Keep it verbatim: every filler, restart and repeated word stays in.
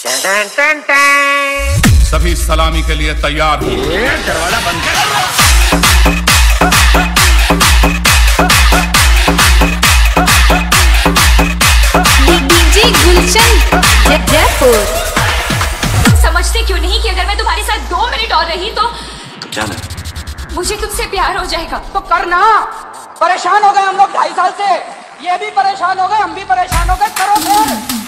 सभी सलामी के लिए तैयार हो। दरवाजा बंद कर। डीजे गुलशन जयपुर। तुम समझते क्यों नहीं कि अगर मैं तुम्हारे साथ दो मिनट और रही तो क्या ना मुझे तुमसे प्यार हो जाएगा। तो करना। परेशान हो गए हम लोग ढाई साल से, ये भी परेशान हो गए, हम भी परेशान हो गए, करो फिर।